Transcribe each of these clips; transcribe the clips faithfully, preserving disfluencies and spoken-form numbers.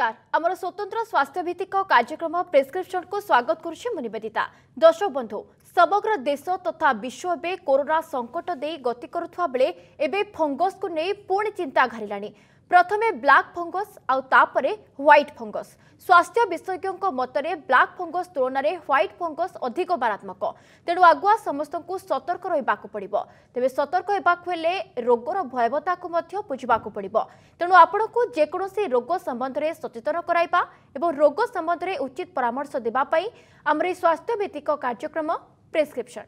नमस्कार आमर स्वतंत्र स्वास्थ्य भित्तिक कार्यक्रम प्रेस्क्रिप्शन को स्वागत करुछि मु निवेदिता। दर्शक बंधु समग्र देश तथा विश्व एवं कोरोना संकट दे गति करुवा बेले एबे फंगस को नहीं पुणी चिंता घारिलानी। प्रथमे ब्लैक फंगस आउ तापरे व्हाइट फंगस। स्वास्थ्य विशेषज्ञों मतरे ब्लैक फंगस तुलन में व्हाइट फंगस अधिक मारात्मक, तेणु आगुआ समस्त को सतर्क रहा पड़ो। तेज सतर्क होगा रोगर भयावता को बुझा पड़ो। तेणु आपण को जेकोसी रोग संबंध में सचेतन कराइबा एवं रोग संबंध में उचित परामर्श देवाई आमर स्वास्थ्य भित्तिक कार्यक्रम प्रेस्क्रिप्शन।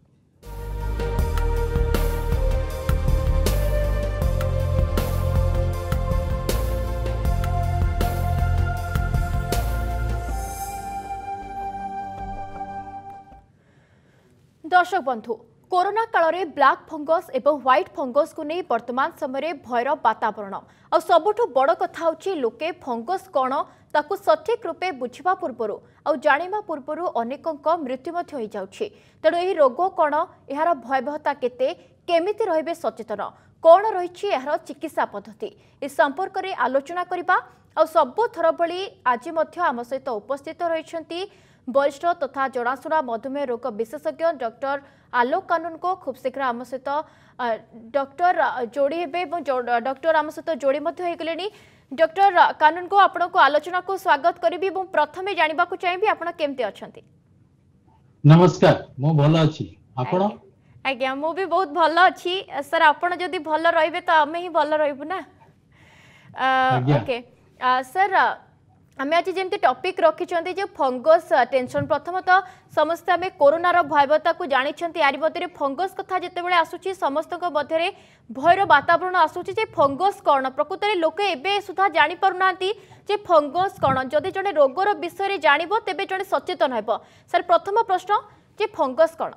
दर्शक बंधु कोरोना काल रे ब्लैक फंगस एवं व्हाइट फंगस को नहीं वर्तमान समय भयर वातावरण आ सबुठ बड़ कथा होची लोके फंगस कौन ताकू सठिक रूपे बुझा पूर्वर आ जानिबा पूर्वर अनेकक मृत्यु मध्य हो जाउछि। तेणु एही रोग कौन, यार भयावहता केते, केमिति रहिबे सचेतन, कौन रही यार चिकित्सा पद्धति ए संपर्क में आलोचना करबा। आ सबु थर भली आज मध्य आम सहित उपस्थित रहिछंती वरिष्ठ तथा जनाशुना मधुमेह रोग विशेषज्ञ डॉक्टर आलोक कानून को खूब शीघ्र आम सहित डॉक्टर जोड़ी हेबे डॉक्टर आम सहित जोड़ी गले। डॉक्टर कानून को आपण को आलोचना को स्वागत करी। प्रथमे जानिबा को चाहिबी आपण केमते अछंती। नमस्कार, मो भलो अछि, आपण? आज्ञा मु भी बहुत भलो अछि सर। आपण जदी भलो रहिबे तो आमे ही भलो रहिबु ना। ओके सर, आम आज जमी टॉपिक रखी जो फंगस टेंशन। प्रथम तो समस्त आम कोरोनार भयावहता को जानी यार मध्य फंगस कथा जिते आसूची समस्त मध्य भयर वातावरण आसूची जे फंगस कौन, प्रकृत में लोके एबे सुधा जानी पारुना जे फंगस कौन। जदि जड़े रोगर विषय जानव तेबे जड़े सचेतन हेब। सर प्रथम प्रश्न जे फंगस कौन?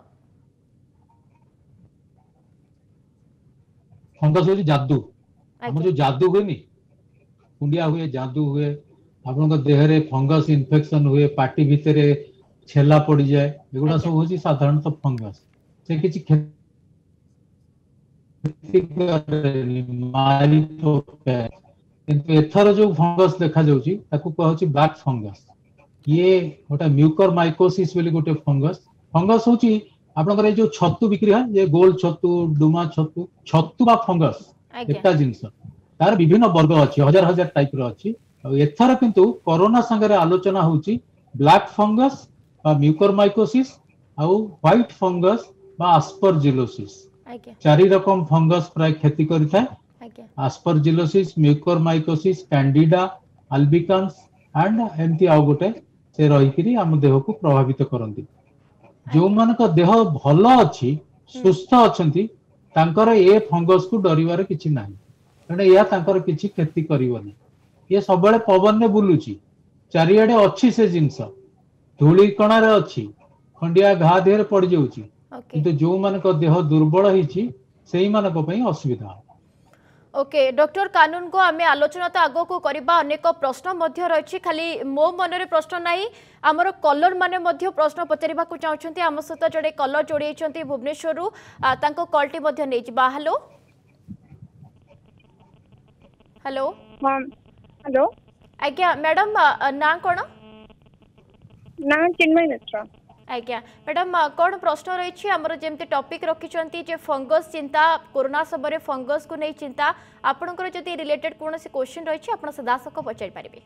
फंगस हो जादू, हम जो जादू हुए नी, कुंडिया हुए, जादू हुए, आपन देहरे फंगस इन्फेक्शन हुए, पार्टी भितर छेला पड़ जाए, एगुड़ा सब हूँ साधारणतः फंगस से किसी किंतु एथर जो फंगस देखा जाउची ताकू कहउची ब्लैक फंगस। ये गोटे म्यूकर माइकोसिस बोली गोटे फंगस। फंगस होची आपनकर ए जो छतु बिक्री है, ये गोल छतु, डुमा छतु, छतु बा फंगस एकटा जिंस तार विभिन्न वर्ग अछि, हजार हजार टाइप रो अछि। एथर किंतु कोरोना संगे आलोचना होची ब्लैक फंगस बा म्यूकर माइकोसिस आउ व्हाइट फंगस बा आस्परजिलोसिस। चारि रकम फंगस प्राय क्षति करिथाय। Aspergillosis, mucormycosis, Candida albicans and एमती आउ गोटे से रहिकिरी हम देह को प्रभावित करंती। जो मानक देह भलो अछि, सुस्थ अछंती, तांकर ए फंगस को डरिवार किछि नाही, कारण या तांकर किछि क्षति करिवनी। ये सब पवन ने बुलुची, चारिआडे अच्छी से जिनस धूली कणार अच्छी, खंडिया घा देहरे पड़ जाउची, किंतु जो मानक देह दुर्बल हिची सेही मानक पई असुविधा। ओके डॉक्टर कानून को आमे आलोचना तो आगो को करबा। अनेक प्रश्न मध्य रही, खाली मो मनरे प्रश्न नाही, आमर कलर माने मध्य प्रश्न पचारिबा को चाहछंती। आम सहित जड़े कलर जोड़ी छंती भुवनेश्वर रु, तांको कॉलटी मध्य नै जिबा। हेलो हेलो हेलो आज्ञा मैडम ना कौन? ना चिन्मय मिश्र। आज्ञा मैडम कौन प्रश्न रही? आमर जमी टॉपिक रखिंट जे फंगस चिंता, कोरोना समय फंगस को नहीं चिंता, आपनकर जदि रिलेटेड कौन से क्वेश्चन रही आप सदासक पचारि पारे।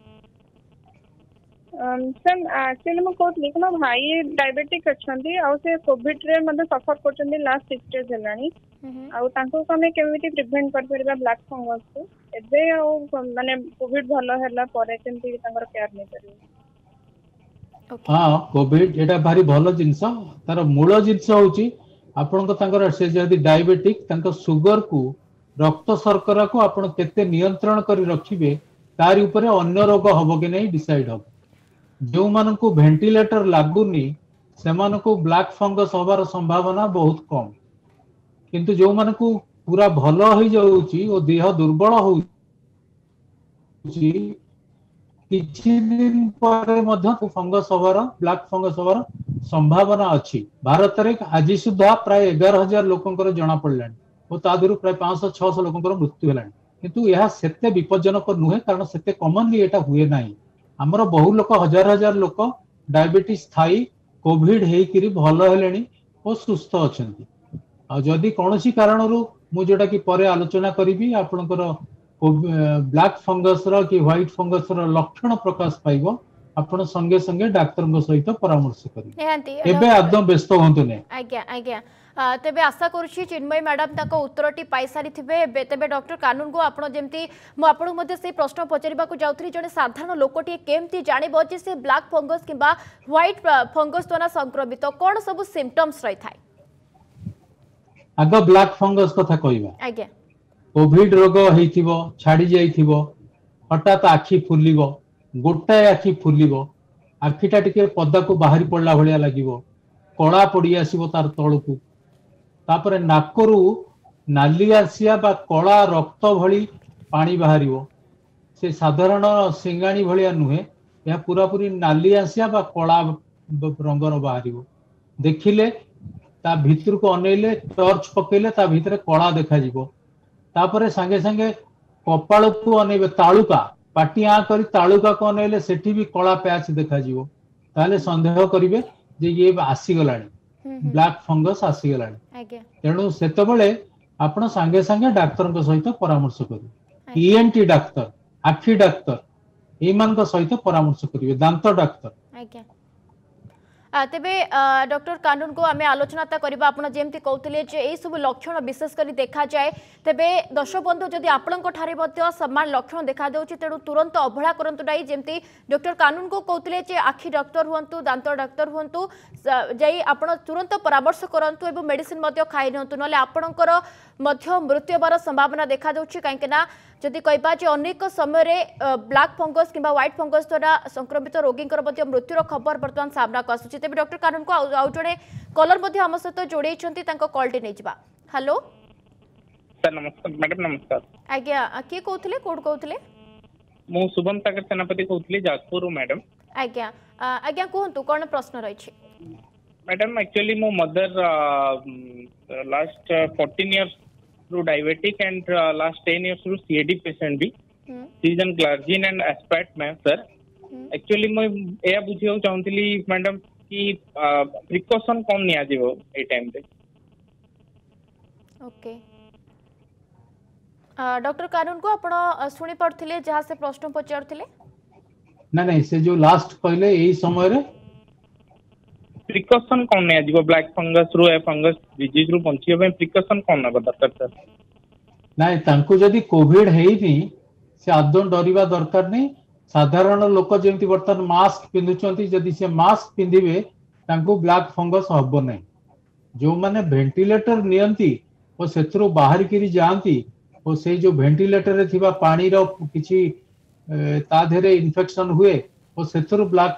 सर एक्चुअली मु कहली कि मो भाई डायबिटिक अच्छी आउ से कोविड रे मतलब सफर कर लास्ट सिक्स डेज हेलानी आउ तांको हमें केमिति प्रिवेंट कर परबा ब्लैक फंगस को एबे आउ माने कोविड भलो हैला परे केमिति तांकर केयर नै करियो। हां कोविड एटा भारी भलो जिंस, तार मूल जिंस होची आपन को तांकर से जदी डायबिटिक तांको सुगर को, रक्त शर्करा को आपन केते नियंत्रण करी रखिबे तार ऊपर अन्य रोग हबो कि नहीं डिसाइड हो। जो मान को वेंटिलेटर लागुनी से मान को ब्लैक फंगस हबार संभावना बहुत कम, किंतु जो मान को पूरा भलो हो जाउची ओ देह दुर्बल होउची किछि दिन पर मध्य फंगस हबार, ब्लैक फंगस हबार संभावना अछि। भारत रे आज सुधा प्राय एगार हजार लोकंकर जना पड़लानी और ता प्राय पाँच सौ छह सौ लोकंकर मृत्यु हेलानी। किंतु यह सेते विपज्जनक नुहे कारण सेते कॉमनली एटा हुए नाही हमर बहु लोक हजार हजार लोक डायबिटीज थाई कोविड हेकरी भल हेलेनी और सुस्थ अछंती आ जदि कोनोसी कारणरू मु जोटा कि परे आलोचना करिवि आपनकर ब्लैक फंगस रो कि व्हाइट फंगस रो लक्षण प्रकाश पाइबो आपण संगे संगे डाक्टर सहित परामर्श करिवे एबे आदम व्यस्त होंतु ने आज्ञा आज्ञा तेबे आशा करूछी चिन्मय मैडम ताको उत्तरटी पाई सारी थिबे तेबे डॉक्टर कानून को आपण जेमती मु आपण मध्ये से प्रश्न पचारिबा को जाउथरी जने साधारण लोकटी केमती जानिबो जे से ब्लैक फंगस किबा व्हाइट फंगस द्वारा संक्रमित कोन सब सिम्पटम्स रही थाय आग ब्लैक फंगस कथा कहबा आज्ञा कोविड रोग हेइथिबो छाडी जाइथिबो हठात आखी फुलिबो गोटाए आखी फुलिबो आखीटा टिके पदा को बाहरी पड़ला भलिया लागिबो कळा पड़ी आसीबो तार तळकू तापरे नाकरू नाली आसिया बा कळा रक्त भली पानी बाहरिबो से साधारण सिंगाणी भलिया नुहे या पूरा पूरी नाली आसिया बा कळा रंगर बाहरिबो देखिले ता भीतर को अनेले टॉर्च पकेले ता भीतर कळा देखा जिवो तापरे संगे संगे कपाळ को अनेबे ताळुका पाटी आ करी ताळुका को अनेले सेठी भी कळा पैच देखा जिवो ताले संदेह करिवे जे ये आसी गलाणी ब्लैक फंगस आसी गलाणी तेणु सेते बेले आपण संगे संगे डाक्टर को सहित परामर्श करिवे ईएनटी डाक्टर आखी डाक्टर एमान को सहित परामर्श करिवे दांत डाक्टर आज्ञा तेबे डॉक्टर कानून को आमे आलोचना करबा आपण जेमती कहउतले जे एई सब लक्षण विशेष करी देखा जाए तेबे दर्शक बंधु जदि आपणको ठारे मध्ये समान लक्षण देखा देउची तेणु तुरंत अवहेला करंतु नाही जेमती डॉक्टर कानून को कहउतले जे आखी डॉक्टर हुंतु दांत डॉक्टर हुंतु जई आपण तुरंत परामर्श करंतु एवं मेडिसिन मध्ये खाइ नंतु नले आपणकर मध्य मृत्यु होबार संभावना देखा देउची काहेकना जदि कहबा जे अनेक समय रे ब्लैक फंगस किबा व्हाइट फंगस द्वारा संक्रमित रोगींकर मध्ये मृत्युर खबर वर्तमान सामना को आसुची तेबे डॉक्टर कानून को आउ जणे कॉलर मध्ये हम सहित जोड़े छंती तांको कॉल टे नै जिबा हेलो सर नमस्कार मैडम नमस्कार आज्ञा के कहउतले कोड कहउतले मु शुभम सागर सेनापति कहउतली जाजपुर मैडम आज्ञा आज्ञा कहंतु कोन प्रश्न रही छी मैडम एक्चुअली मो mother last fourteen years through diabetic and uh, last ten years through C A D patient भी season glargine and aspart में sir actually मैं यह बुझियो चाहूँगी मैडम कि precaution कौन नहीं आजी वो ए टाइम पे ओके डॉक्टर कानून को आपण सुनी पड़थिले जहाँ से प्रश्न पचारथिले ना नहीं से जो लास्ट पहले यही समय रे प्रिकॉशन कौन नहीं आजीव ब्लैक फंगस रो ए फंगस डिजीज रो बंचियो पे प्रिकॉशन कौन ना दरकार सर नहीं तांको जदी कोविड हेइनी से आदन डरिबा दरकार नहीं साधारण लोक जेमति बर्तन मास्क पिंधुचंती जदी से मास्क पिंधिबे तांको ब्लैक फंगस हबो नहीं जो माने वेंटिलेटर नियंती और सेथरो बाहर किरी जानती और से जो वेंटिलेटर रे थिबा पानी रो किछि ता धेरे इन्फेक्शन हुए और सेथरो ब्लैक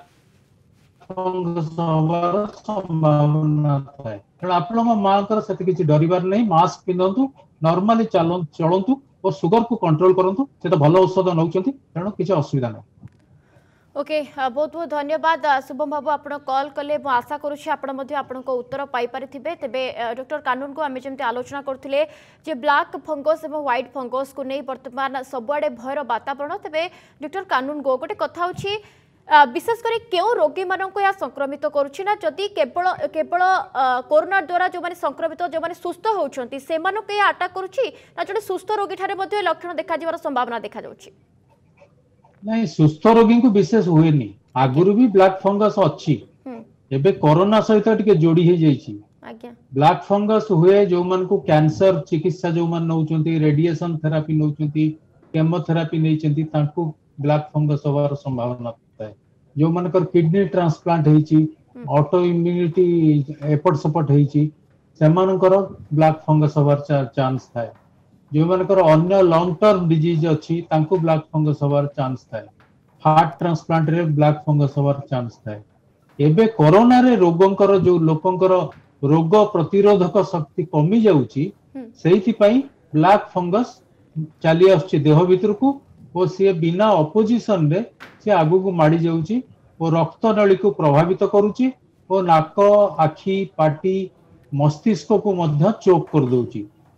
फंगस हबार संभावना थाए तेणु आपण मांकर से किसी डरिबार नहीं मास्क पिंधतु नॉर्मली चलन चलंतु और सुगर को कंट्रोल करंतु से तो भलो औषध नउचंती तेणु किसी असुविधा नहीं ओके बहुत बहुत धन्यवाद शुभम बाबू आपण कॉल कले मु आशा करूछि आपण मध्ये आपण को उत्तर पाई परिथिबे तेबे डॉक्टर कानून को आमे जेमते आलोचना करथिले जे ब्लैक फंगस एवं व्हाइट फंगस को नै वर्तमान सबुआडे भयर वातावरण तेबे डॉक्टर कानून को गोटे कथा होछि विशेष करी क्यों रोगी मानक या संक्रमित करुछि ना जदि केवल केवल कोरोना द्वारा जो माने संक्रमित जो माने सुस्थ होउछंती से मानक या अटैक करुछि ना जडे सुस्थ रोगी ठारे मध्ये लक्षण देखा जिवार संभावना देखा जाउछि नहीं सुस्थ रोगी को विशेष हुए नहीं आगुरु भी ब्लैक फंगस अच्छी एबे कोरोना सहित टिके जोड़ी हे जाइछि आज्ञा ब्लैक फंगस हुए जो मन को कैंसर चिकित्सा जो मन नउचंती रेडिएशन थेरापी नउचंती केमोथेरापी नैचंती तांको ब्लैक फंगस होवार संभावना है जो मनकर किडनी ट्रांसप्लांट हेची ऑटो इम्यूनिटी एपट सपट हेची सेमानकर ब्लैक फंगस होवार चांस थाए जो मनकर अन्य लॉन्ग टर्म डिजीज अछि तांको ब्लैक फंगस होवार चांस थाए हार्ट ट्रांसप्लांट रे ब्लैक फंगस होवार चांस थाए एबे कोरोना रे रोगंकर जो लोकंकर रोग प्रतिरोधक शक्ति कमी जाउची सेहिति पई ब्लैक फंगस चली आछि देह भीतर को और सी बिना अपोजिशन रे से आगु को माड़ी जाउची और रक्त नली को प्रभावित करूची और नाक आखी पाटी मस्तिष्क को मध्य चोक कर दउची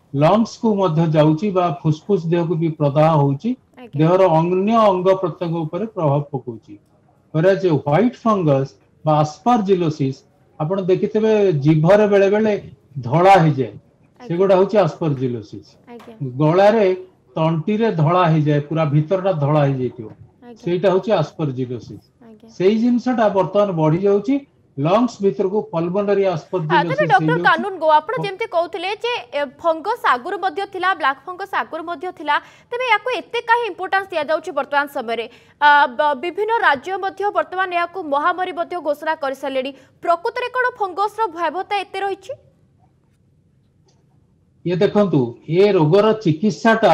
लंग्स को मध्य जाउची बा फुसफुस देह को भी प्रदाह होउची देहर अन्य अंग प्रत्यंग ऊपर प्रभाव पकाउची पर जे व्हाइट फंगस बा आस्परजिलोसिस आपण देखितबे जीभर बेले बेले धळा हे जाय से गोडा होची आस्परजिलोसिस गळा रे तंटी रे धळा हे जाय पूरा भीतरटा धळा हे जैतियो सेटा होची आस्परजिलोसिस सेही जिंसटा वर्तमान बढ़ी जाउची लंग्स भीतर को पल्मोनरी आस्परजिलोसिस डॉक्टर कानून गो आपण जेमते कहउथिले जे फंगस आगुर मध्य थिला ब्लैक फंगस आगुर मध्य थिला तबे याको एते काहे इंपोर्टेंस दिया जाउची वर्तमान समय रे विभिन्न राज्य मध्य वर्तमान याको महामारी मध्य घोषणा कर सलेडी प्रकृति रे कोन फंगस रो भयावहता एते रहिची ये देखंतु ए रोगर चिकित्साटा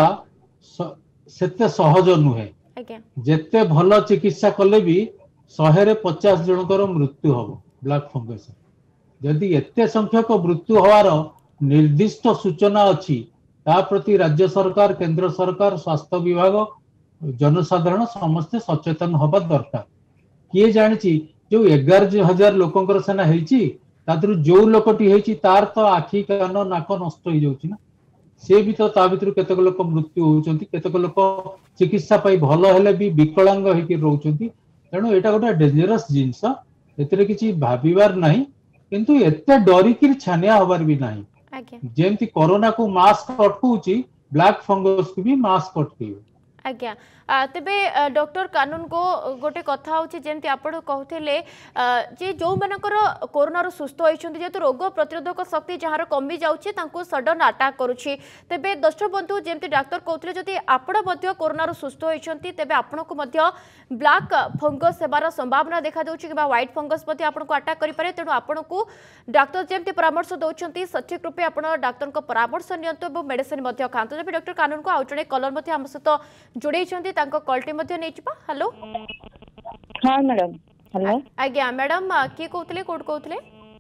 सेते सहज नुहे जेते भल चिकित्सा कले भी शहे पचास जनकर मृत्यु हम ब्लैक फंगस जदि एते संख्यक मृत्यु हवार निर्दिष्ट सूचना अच्छी ता प्रति राज्य सरकार केंद्र सरकार स्वास्थ्य विभाग जनसाधारण समस्ते सचेतन हवा दरकार किए जानी जो एगार हजार लोकंकर सेना हेची तादर जो लोकटी हेची तार तो आखि कान नाक नष्ट हो जाउची ना से भी तो ता भीतर केतक लोक मृत्यु होउचंती केतक लोक चिकित्सा पाई भल हेले भी विकलांग होइकी रहउचंती तेणु एटा गोटे डेंजरस जिनस एतरे किछि भाबिबार नाही किंतु एते डरिकिर छानिया हबार भी नाही जेमति कोरोना को मास्क अटकुची ब्लैक फंगस को भी मास्क अटकेयो आज्ञा तेबे डॉक्टर कानून को गोटे कथा होची जेमति आपण कहथिले जे जो मानकर कोरोना रो सुस्थ होइछन्ती जेतु रोग प्रतिरोधक शक्ति जहार कमी जाउची तांको सडन अटैक करूची तेबे दर्शक बंधु जेमति डॉक्टर कहथिले जदि आपण मध्ये कोरोना रो सुस्थ होइछन्ती तेबे आपण को मध्ये ब्लैक फंगस हेबार संभावना देखा जाउची कि व्हाइट फंगस मध्ये आपण को अटैक करि पारे तेनु आपण को डॉक्टर जेमति परामर्श दउछन्ती सठिक रूपे आपण डॉक्टर को परामर्श नियंतो एवं मेडिसिन मध्ये खांतो जेबे डॉक्टर कानून को आउचणे कलर मध्ये हम सहित जोड़े तांको कॉलटी मध्ये नै छिपा हेलो हां मैडम हेलो आज्ञा मैडम की कहतले कोड कहतले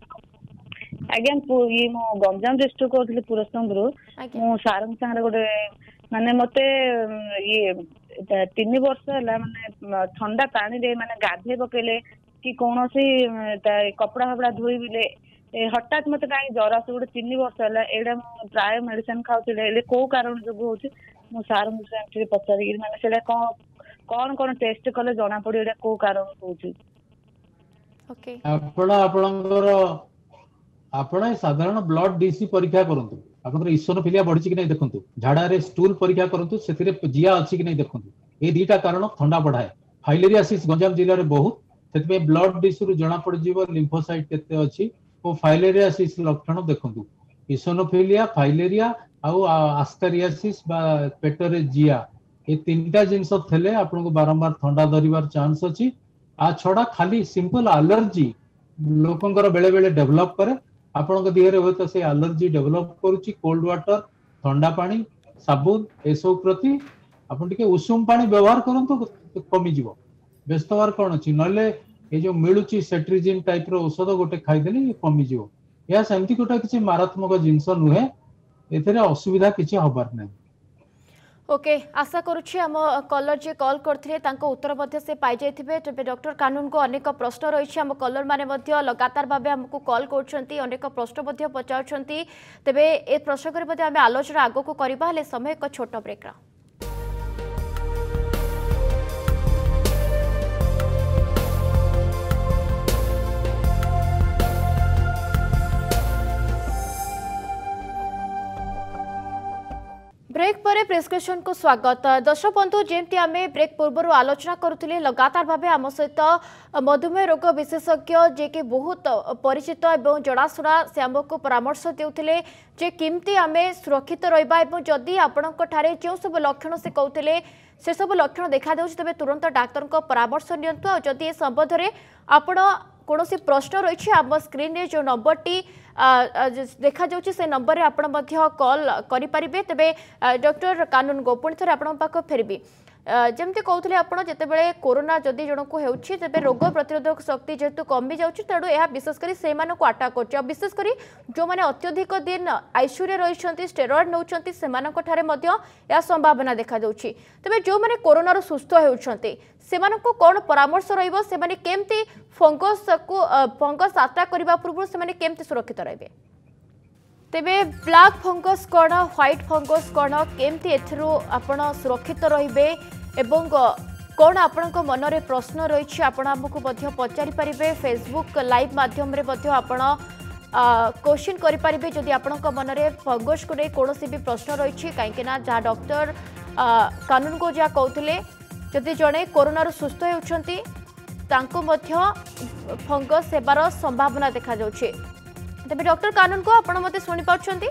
आज्ञा ये मो गंजाम डिस्ट्रिक्ट कहतले पुरस्తంగରୁ मो सारंग संगे गोटे माने मते ये तीन वर्ष हला माने ठंडा पानी रे माने गाधे बकेले कि कोनोसी कपड़ा हबड़ा धोई बिले हठात मते काई जरा से गोटे तीन वर्ष हला एडा प्राय मेडिसिन खाउतिले एले को कारण जो होची मो सार मुझे पचारि माने सेला कोन कोन कोन टेस्ट कले जाना पड़ी एडा को कारण होची ओके आपण आपणकर आपण साधारण ब्लड डीसी परीक्षा करंतु आपनकर इसोनोफिलिया बढ़ी कि नहीं देखंतु झाड़ा रे स्टूल परीक्षा करंतु सेथिरे जिया अछि कि नहीं देखंतु ए दीटा कारण ठंडा बढ़ाए फाइलेरियासिस गंजाम जिल्ला रे बहुत सेतबे ब्लड डीसी रु जाना पड़ जीवो लिम्फोसाइट केते अछि ओ फाइलेरियासिस लक्षण देखंतु इसोनोफिलिया फाइलेरिया आउ आस्कारियासिस बा पेटरे जिया ए तीनटा जिंस थेले आपन को बारंबार ठंडा धरिबार चांस अछि आ छडा खाली सिंपल एलर्जी लोकंकर बेले बेले डेवलप करे आपन को देह रे होय तो से एलर्जी डेवलप करूची कोल्ड वाटर ठंडा पानी साबुन ए सब प्रति आपन टिके उषुम पानी व्यवहार करंतु कमी जीवो व्यस्तवार कोन अछि नले ए जो मिलुची सेट्रिजिन टाइप रो औषध गोटे खाइ देली कमी जीवो या सेमति गोटे किछि मारात्मक जिंस नुहे एथरे असुविधा किछि हबार नै ओके आशा करुछि हम कलर जे कॉल करथिले तांको उत्तर मध्ये से पाइ जाइथिबे तबे डॉक्टर कानून को अनेक प्रश्न रहिछि हम कलर माने मध्ये लगातार भाबे हमको कॉल करछंती अनेक प्रश्न मध्ये पचाउछंती तबे ए प्रश्न करे मध्ये हम आलोचना आगो को करबा हले समय एक छोट ब्रेक रा ब्रेक पर प्रेस्क्रिप्शन को स्वागत दर्शक बंधु जेमती आम ब्रेक पूर्व आलोचना करुले लगातार भाव आम सहित मधुमेह रोग विशेषज्ञ जे कि बहुत परिचित एवं जड़ाशुना से आमको परामर्श देउथिले जे किमती आम सुरक्षित रहिबा एवं जदि आपणक ठारे जो सब लक्षण से कहते से सब लक्षण देखा देउछि तबे तुरंत डाक्टर को परामर्श नियंतु आ जदि ए संबंध रे आपण कोनोसी प्रश्न रही आम स्क्रीन रे जो नंबर टी देखा जाउछि से नंबर रे आपण मध्य कॉल करि परिबे तबे डॉक्टर कानून गोपुणी थरे आपण पाख फेरबी जमती कहते आप जिते कोरोना जदि जन को होछि तेबे रोग प्रतिरोधक शक्ति जेहेतु कमी जाउछि तेणु यह विशेषकर से अटैक कर विशेषकर जो मैंने अत्यधिक दिन आईसीयू रे रहिछन्ति स्टेरॉइड नौछन्ति सेमानक ठारे मध्य या संभावना देखा जाउछि तेबे जो मैंने कोरोना रो सुस्थ होउछन्ति सेमानक कोन परामर्श रहिबो से माने केमती फंगस को फंगस अटैक करबा पूर्व से माने केमती सुरक्षित रहबे तेबे ब्लैक फंगस कौन व्हाइट फंगस कौन केमती एथरो आपण सुरक्षित रहिबे एवं कौन आपण मन में प्रश्न रही आपण आमको पचारि पारे फेसबुक लाइव माध्यम रे आपण क्वेश्चन करें जदि आपण मन में फंगस को नहीं कौन भी प्रश्न रही कहीं जहाँ डॉक्टर कानून को जहाँ कहते जदि जड़े कोरोना सुस्थ होती फंगस हेबार संभावना देखा जाउछे। तेबे डॉक्टर कानून को आपण मते सुनि पाउछंती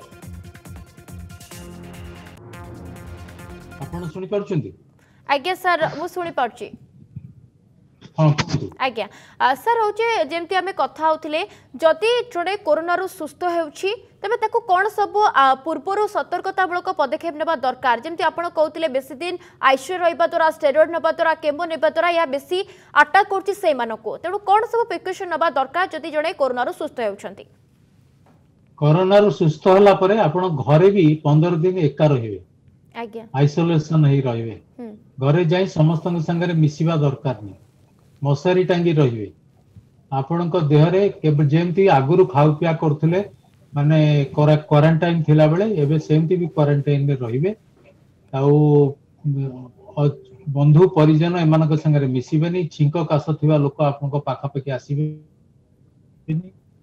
आपण सुनि पाउछंती आज्ञा सर मु सुनि पाउछि हां आज्ञा सर होचे जेमति हमें कथा होथिले जदि जोडे कोरोना रु सुस्थ हेउछि तबे ताको कोन सब पूर्वरु सतर्कतामूलक पदक्षेप नेबा दरकार जेमति आपण कहउथिले बेसी दिन आईसीयू रहबा द्वारा स्टेरॉइड नेबा द्वारा केमो नेबा द्वारा या बेसी अटैक करछि से मानको तेणु कोन सब प्रिकॉशन नेबा दरकार जदि जोडे कोरोना रु सुस्थ हेउछंती कोरोना रु सुस्थ होला परे आपण घरे भी पंद्रह दिन एका रहिबे आज्ञा आइसोलेशन ही रहिबे घरे जाई समस्त संगे मिसिबा दरकार नहीं मशारी टांगी रहिबे आपण को देह रे केबे जेमती आगुरु खाउ पिया करथले माने क्वारंटाइन थिला बेले एबे सेमती भी क्वारंटाइन रे रहिबे आउ बंधु परिजन एमानक संगे मिसिबे नहीं छिंक कास थिबा लोक आपण को पाखा पाखी आसीबे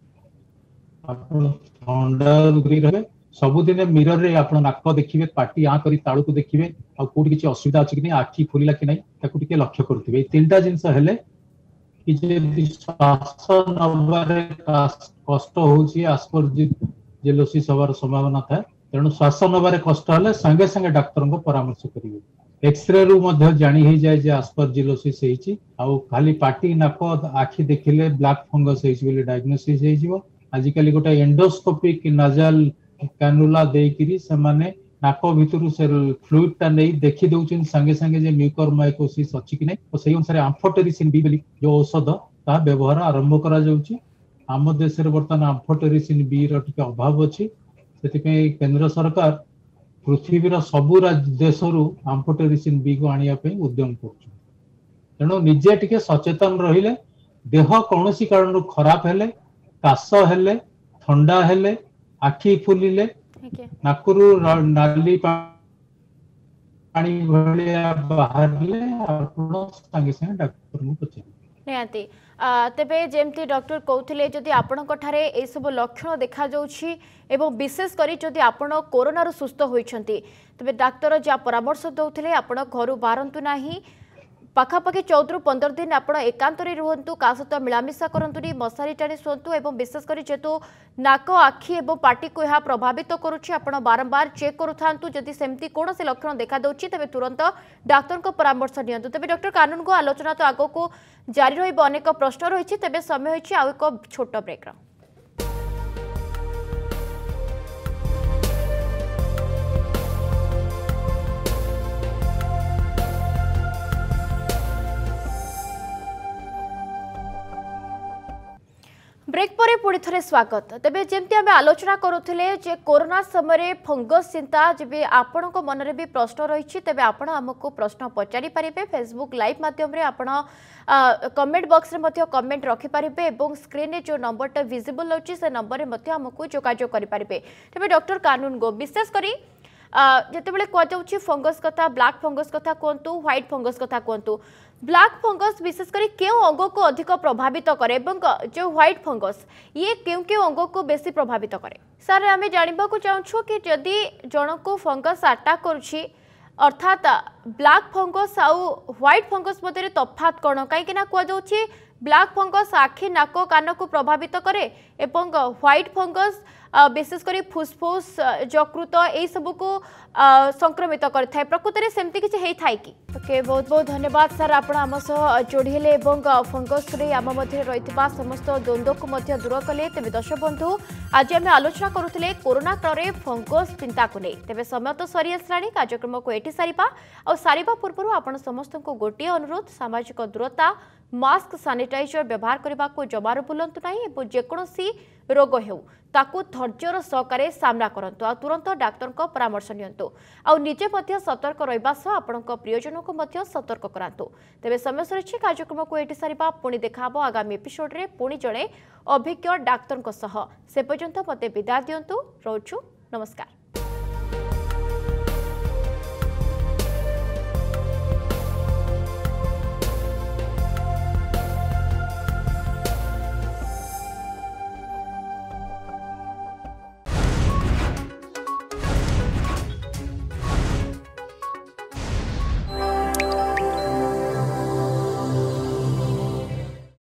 ठंडा रहे सबुदिन मिरर रे आप नाक देखिए पाटी आ करी तालू को देखिए आ कोठी किसी असुविधा अच्छी कि नहीं आखि खोलिला कि नहीं ताकू टिके लक्ष्य करुवे तीनटा जिनस हेले कि जे श्वास नबारे कष्ट होउची आस्पर्जिलोसिस होबार संभावना था तेणु श्वास नबारे कष्ट हेले संगे संगे डाक्टर को परामर्श करिवे एक्सरे रु मध्ये जानी हे जाय जे आस्पर्जिलोसिस हेची आ खाली पाटी नाक आखि देखिले ब्लैक फंगस हेची बोली डायग्नोसिस हे जिवो आजिकली गोटे एंडोस्कोपिक नाजाल कैनुला देकरी से माने नाक भितर से फ्लूइड टा नहीं देखि दउछन संगे संगे जे म्यूकोरमाइकोसिस अछि कि नहीं तो सही अनुसार एम्फोटेरिसिन बी बोली जो औषध ता व्यवहार आरंभ करा जाउची आम देश रे वर्तमान एम्फोटेरिसिन बी रो टिके अभाव अछि सेति पे केंद्र सरकार पृथ्वी रो सबु देश रु एम्फोटेरिसिन बी को आनिया पे उद्यम करछ तेनो निजे टिके सचेतन रहिले देह कोनोसी कारण रु खराब हेले काश हेले ठंडा हेले आखि फुलिले नाकरू नाली पानी भलिया बाहरले आपण संगे संगे डॉक्टर को पछे निहाती तेबे जेमती डॉक्टर कहउथिले जदि आपणक ठारे ए सब लक्षण देखा जाउछि एवं विशेष करी जदि आपण कोरोना रु सुस्थ होइछंती तबे डॉक्टर जा परामर्श दउथिले आपण घरु बारंतु नाही पाखापाखि चौदह पंद्रह दिन आप एकांत रुहतु का सहित मिलामिशा करतुनी मशारी टाणी शुंतु और विशेषकर जेहेतु नाक आखि और पार्टी को यह प्रभावित करुच्ची आप बारंबार चेक करूँ जदि सेमती कौन से लक्षण देखा दूसरी तेज तुरंत डाक्तर को परामर्श नियंतु तेज डॉक्टर कानून को आलोचना तो आग को जारी रही अनेक प्रश्न रही तेज समय होइछि आउ एक छोट ब्रेक। ब्रेक पर पुणी थे स्वागत तेबे जेमती आम आलोचना करुले जे कोरोना समय फंगस चिंता जब आपण मन में भी प्रश्न रही तेबे आपण आमको प्रश्न पचारि पारिबे फेसबुक लाइव माध्यम रे आपण कमेंट बॉक्स रे मध्य कमेंट रखि पारिबे एवं स्क्रीन रे जो नंबरटा विजिबल होची से नंबर रे मध्य आमको जोगाजोग करि पारिबे। तेबे डॉक्टर कानून गो विशेष करी जितेबाला कहुच्छी फंगस कथा ब्लैक फंगस कथा कहतु व्हाइट फंगस कथा कहतु ब्लैक फंगस विशेषकर क्यों अंग को अधिक प्रभावित करे जो व्हाइट फंगस ये क्यों क्यों अंग को बेसी प्रभावित करे सर आम जानवा चाहूँ कि जदि जन को फंगस अटैक करुच्ची अर्थात ब्लैक फंगस आउ व्हाइट फंगस मध्य तफात कौन कहीं कहुच्छी ब्लैक फंगस आखि नाक कान को प्रभावित करे एवं व्हाइट फंगस विशेषकर फुसफुस यकृत यही सबू को संक्रमित करे प्रकृत में सेमती किसी होता है कि ओके बहुत बहुत धन्यवाद सर आप आम सह जोड़े फंगस आम मध्य रही समस्त द्वंद्व को दूर कले तेज दर्शक बंधु आज आम आलोचना करुले कोरोना काल में फंगस चिंता को नहीं तेज समय तो सरी आसला कार्यक्रम को ये सारिबा और सारिबा पूर्व आपण समस्त को गोटे अनुरोध सामाजिक दूरता मास्क सानिटाइजर व्यवहार करने को जमार भूलु ना जेकोसी रोग हेउ ताकू धैर्यर सहकारे सामना करंतु आ तुरंत डाक्टर को परामर्श नियंतु आ निजे मध्य सतर्क रहिबा सह आपनक प्रियजन को मध्य सतर्क करांतु। तेबे समय सरिछि कार्यक्रम को एटी सारिबा पुणी देखाबो आगामी एपिसोड रे पुणी जणे अभिज्ञ डाक्टर को सह से पर्यंत मते विदा दियंतु। रोचु नमस्कार।